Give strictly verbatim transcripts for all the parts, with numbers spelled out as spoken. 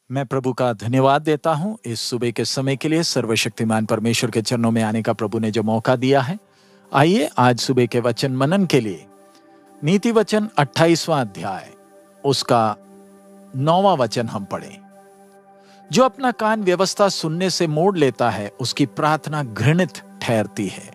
मैं प्रभु का धन्यवाद देता हूं इस सुबह के समय के लिए। सर्वशक्तिमान परमेश्वर के चरणों में आने का प्रभु ने जो मौका दिया है। आइए आज सुबह के वचन मनन के लिए नीति वचन अट्ठाईसवां अध्याय उसका नौवां वचन हम पढ़ें। जो अपना कान व्यवस्था सुनने से मोड़ लेता है उसकी प्रार्थना घृणित ठहरती है।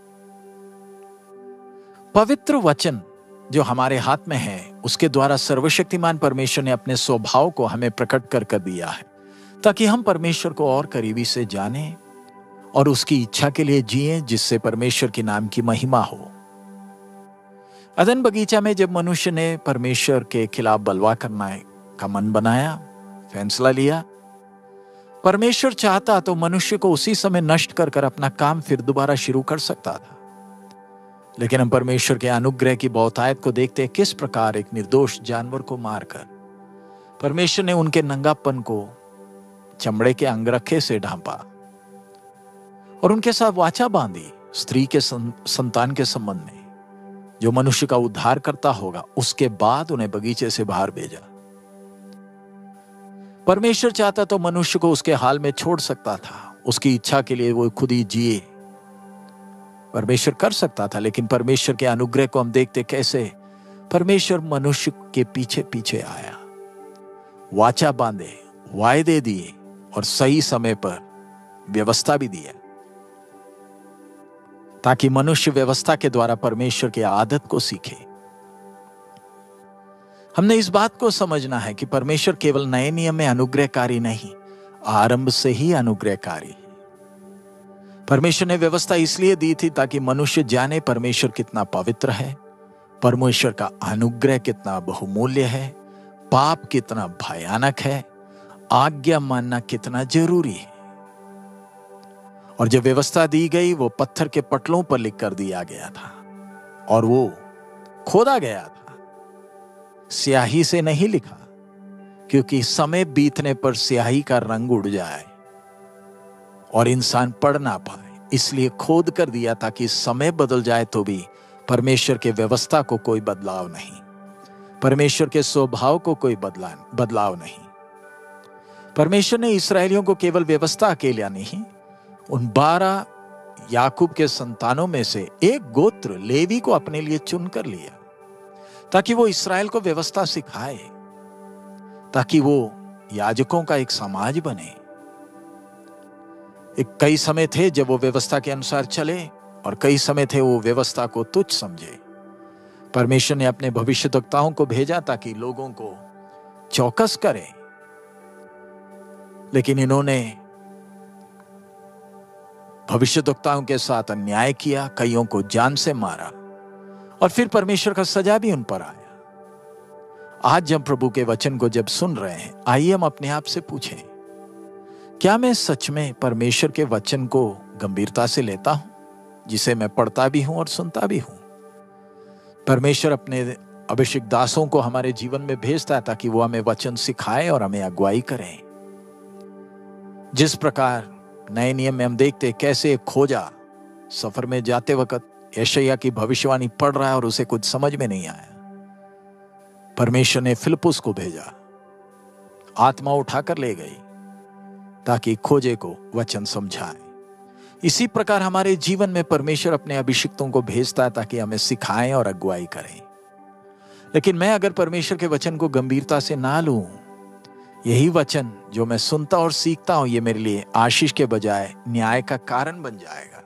पवित्र वचन जो हमारे हाथ में है उसके द्वारा सर्वशक्तिमान परमेश्वर ने अपने स्वभाव को हमें प्रकट कर कर दिया है ताकि हम परमेश्वर को और करीबी से जानें और उसकी इच्छा के लिए जिएं, जिससे परमेश्वर के नाम की महिमा हो। अदन बगीचा में जब मनुष्य ने परमेश्वर के खिलाफ बलवा करना का मन बनाया, फैसला लिया, परमेश्वर चाहता तो मनुष्य को उसी समय नष्ट कर कर अपना काम फिर दोबारा शुरू कर सकता था। लेकिन हम परमेश्वर के अनुग्रह की बहुतायत को देखते हैं, किस प्रकार एक निर्दोष जानवर को मारकर परमेश्वर ने उनके नंगापन को चमड़े के अंगरखे से ढांपा और उनके साथ वाचा बांधी स्त्री के संतान के संबंध में जो मनुष्य का उद्धार करता होगा। उसके बाद उन्हें बगीचे से बाहर भेजा। परमेश्वर चाहता तो मनुष्य को उसके हाल में छोड़ सकता था, उसकी इच्छा के लिए वो खुद ही जिए, परमेश्वर कर सकता था। लेकिन परमेश्वर के अनुग्रह को हम देखते कैसे परमेश्वर मनुष्य के पीछे पीछे आया, वाचा बांधे, वायदे दिए और सही समय पर व्यवस्था भी दिया ताकि मनुष्य व्यवस्था के द्वारा परमेश्वर की आदत को सीखे। हमने इस बात को समझना है कि परमेश्वर केवल नए नियम में अनुग्रहकारी नहीं, आरंभ से ही अनुग्रहकारी। परमेश्वर ने व्यवस्था इसलिए दी थी ताकि मनुष्य जाने परमेश्वर कितना पवित्र है, परमेश्वर का अनुग्रह कितना बहुमूल्य है, पाप कितना भयानक है, आज्ञा मानना कितना जरूरी है। और जब व्यवस्था दी गई वो पत्थर के पटलों पर लिख कर दिया गया था और वो खोदा गया था, स्याही से नहीं लिखा, क्योंकि समय बीतने पर स्याही का रंग उड़ जाए और इंसान पढ़ ना पाए, इसलिए खोद कर दिया ताकि समय बदल जाए तो भी परमेश्वर के व्यवस्था को कोई बदलाव नहीं, परमेश्वर के स्वभाव को कोई बदला बदलाव नहीं। परमेश्वर ने इस्राएलियों को केवल व्यवस्था अकेला नहीं, उन बारह याकूब के संतानों में से एक गोत्र लेवी को अपने लिए चुन कर लिया ताकि वो इस्राएल को व्यवस्था सिखाए, ताकि वो याजकों का एक समाज बने। एक कई समय थे जब वो व्यवस्था के अनुसार चले और कई समय थे वो व्यवस्था को तुच्छ समझे। परमेश्वर ने अपने भविष्यद्वक्ताओं को भेजा ताकि लोगों को चौकस करें, लेकिन इन्होंने भविष्यद्वक्ताओं के साथ अन्याय किया, कईयों को जान से मारा और फिर परमेश्वर का सजा भी उन पर आया। आज जब प्रभु के वचन को जब सुन रहे हैं, आइए हम अपने आप से पूछें, क्या मैं सच में परमेश्वर के वचन को गंभीरता से लेता हूं, जिसे मैं पढ़ता भी हूं और सुनता भी हूं? परमेश्वर अपने अभिषिक्त दासों को हमारे जीवन में भेजता है ताकि वो हमें वचन सिखाए और हमें अगुवाई करें। जिस प्रकार नए नियम में हम देखते कैसे एक खोजा सफर में जाते वक्त यशायाह की भविष्यवाणी पढ़ रहा है और उसे कुछ समझ में नहीं आया, परमेश्वर ने फिलिप्पुस को भेजा, आत्मा उठाकर ले गई ताकि खोजे को वचन समझाए। इसी प्रकार हमारे जीवन में परमेश्वर अपने अभिषिक्तों को भेजता है ताकि हमें सिखाएं और अगुवाई करें। लेकिन मैं अगर परमेश्वर के वचन को गंभीरता से ना लूं, यही वचन जो मैं सुनता और सीखता हूं, ये मेरे लिए आशीष के बजाय न्याय का कारण बन जाएगा।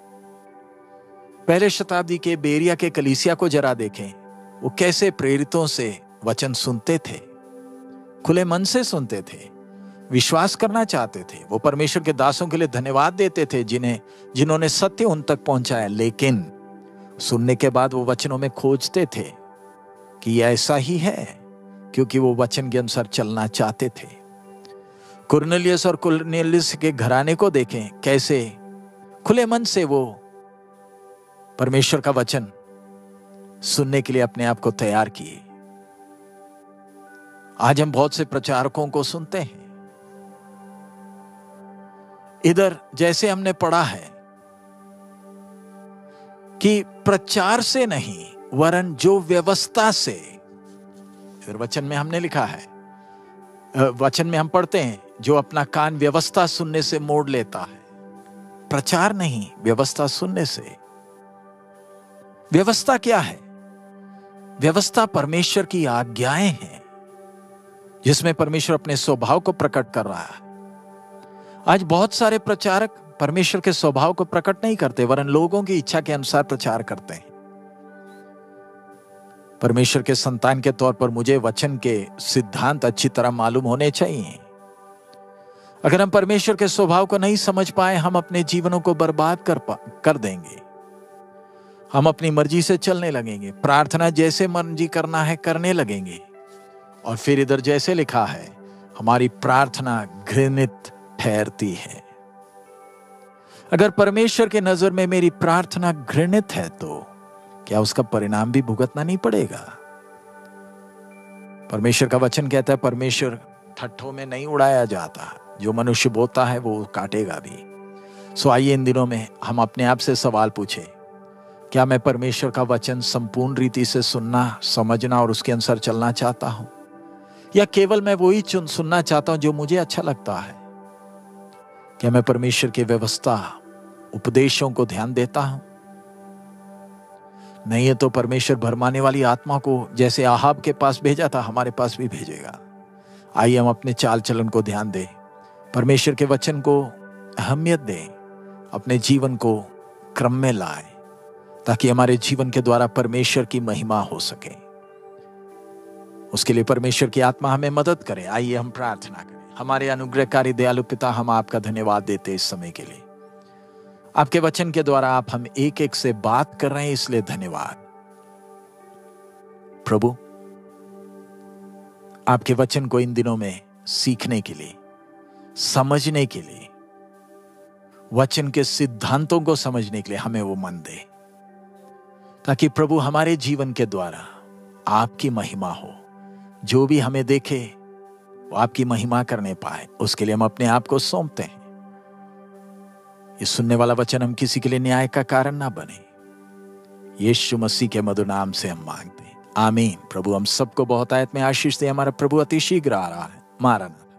पहले शताब्दी के बेरिया के कलीसिया को जरा देखें, वो कैसे प्रेरितों से वचन सुनते थे, खुले मन से सुनते थे, विश्वास करना चाहते थे। वो परमेश्वर के दासों के लिए धन्यवाद देते थे जिन्हें जिन्होंने सत्य उन तक पहुंचाया, लेकिन सुनने के बाद वो वचनों में खोजते थे कि यह ऐसा ही है, क्योंकि वो वचन के अनुसार चलना चाहते थे। कुरनेलियस और कुरनेलियस के घराने को देखें, कैसे खुले मन से वो परमेश्वर का वचन सुनने के लिए अपने आप को तैयार किए। आज हम बहुत से प्रचारकों को सुनते हैं, इधर जैसे हमने पढ़ा है कि प्रचार से नहीं वरन जो व्यवस्था से, फिर वचन में हमने लिखा है वचन में हम पढ़ते हैं, जो अपना कान व्यवस्था सुनने से मोड़ लेता है, प्रचार नहीं, व्यवस्था सुनने से। व्यवस्था क्या है? व्यवस्था परमेश्वर की आज्ञाएं हैं, जिसमें परमेश्वर अपने स्वभाव को प्रकट कर रहा है। आज बहुत सारे प्रचारक परमेश्वर के स्वभाव को प्रकट नहीं करते, वरन लोगों की इच्छा के अनुसार प्रचार करते हैं। परमेश्वर के संतान के तौर पर मुझे वचन के सिद्धांत अच्छी तरह मालूम होने चाहिए। अगर हम परमेश्वर के स्वभाव को नहीं समझ पाए, हम अपने जीवनों को बर्बाद कर पा, कर देंगे। हम अपनी मर्जी से चलने लगेंगे, प्रार्थना जैसे मर्जी करना है करने लगेंगे, और फिर इधर जैसे लिखा है, हमारी प्रार्थना घृणित ठहरती है। अगर परमेश्वर के नजर में मेरी प्रार्थना घृणित है, तो क्या उसका परिणाम भी भुगतना नहीं पड़ेगा? परमेश्वर का वचन कहता है, परमेश्वर ठट्ठों में नहीं उड़ाया जाता, जो मनुष्य बोता है वो काटेगा भी। सो आइए इन दिनों में हम अपने आप से सवाल पूछें, क्या मैं परमेश्वर का वचन संपूर्ण रीति से सुनना, समझना और उसके अनुसार चलना चाहता हूं, या केवल मैं वही चुन सुनना चाहता हूं जो मुझे अच्छा लगता है? क्या मैं परमेश्वर की व्यवस्था, उपदेशों को ध्यान देता हूं? नहीं है तो परमेश्वर भरमाने वाली आत्मा को जैसे आहाब के पास भेजा था, हमारे पास भी भेजेगा। आइए हम अपने चाल चलन को ध्यान दें, परमेश्वर के वचन को अहमियत दें, अपने जीवन को क्रम में लाएं, ताकि हमारे जीवन के द्वारा परमेश्वर की महिमा हो सके। उसके लिए परमेश्वर की आत्मा हमें मदद करे। आइए हम प्रार्थना करें। हमारे अनुग्रहकारी दयालु पिता, हम आपका धन्यवाद देते इस समय के लिए। आपके वचन के द्वारा आप हम एक एक से बात कर रहे हैं, इसलिए धन्यवाद प्रभु। आपके वचन को इन दिनों में सीखने के लिए, समझने के लिए, वचन के सिद्धांतों को समझने के लिए हमें वो मन दे, ताकि प्रभु हमारे जीवन के द्वारा आपकी महिमा हो। जो भी हमें देखे वो आपकी महिमा करने पाए, उसके लिए हम अपने आप को सौंपते हैं। ये सुनने वाला वचन हम किसी के लिए न्याय का कारण ना बने, यीशु मसीह के मधुर नाम से हम मांगते हैं, आमीन। प्रभु हम सबको बहुत आयत में आशीष दे। हमारा प्रभु अति शीघ्र आ रहा है। मारा